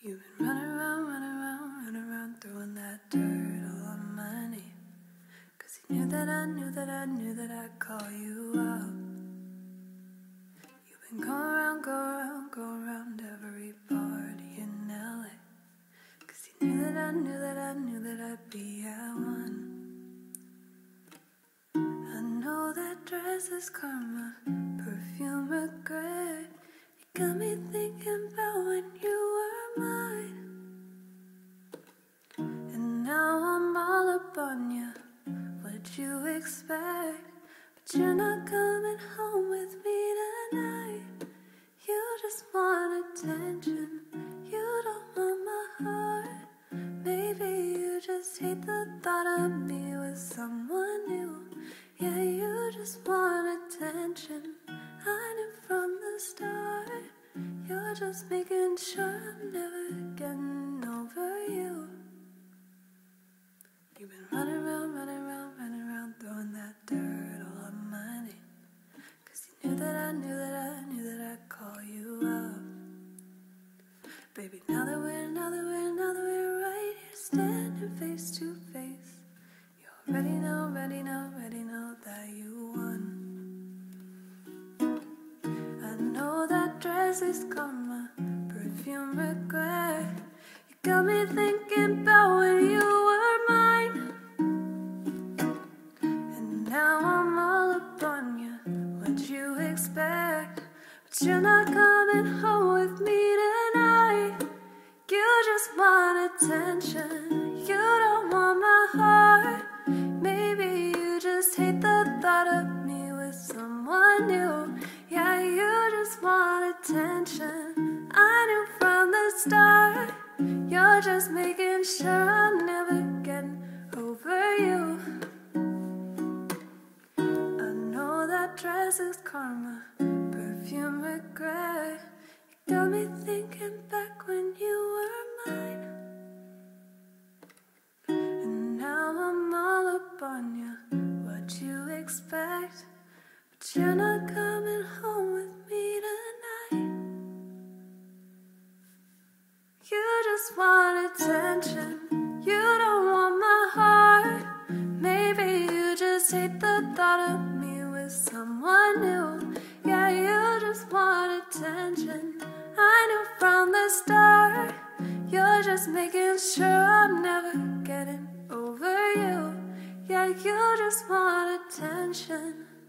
You've been running around, throwing that dirt all on my name. 'Cause you knew that I knew that I'd call you up. You've been going around every party in LA. 'Cause you knew that I knew that I'd be at one. I know that dress is karma, perfume regret. You got me thinking about when you were mine. And now I'm all up on you, what you expect? But you're not coming home with me tonight. You just want attention, you don't want my heart. Maybe you just hate the thought of me with someone new. Yeah, you just want attention, I knew from the start. You're just making sure I'm never getting over you. You've been running around, throwing that dirt all on my name. 'Cause you knew that I knew that I'd call you up. Baby, now that we're right here standing face to face, you already know that you won. I know that dress is karma, perfume regret. You got me thinking about when you were mine. And now I'm all up on you, what you expect? But you're not coming home with me tonight. You just want attention, you don't want my heart. Maybe you just hate the thought of me with someone new. Yeah, you just want attention, I knew from the start. You're just making sure I'm never getting over you. I know that dress is karma, perfume regret. You got me thinking back when you were mine. And now I'm all up on you, what you expect? But you're not coming home with me tonight. You just want attention, you don't want my heart. Maybe you just hate the thought of me with someone new. Yeah, you just want attention, I knew from the start. You're just making sure I'm never getting over you. Yeah, you just want attention.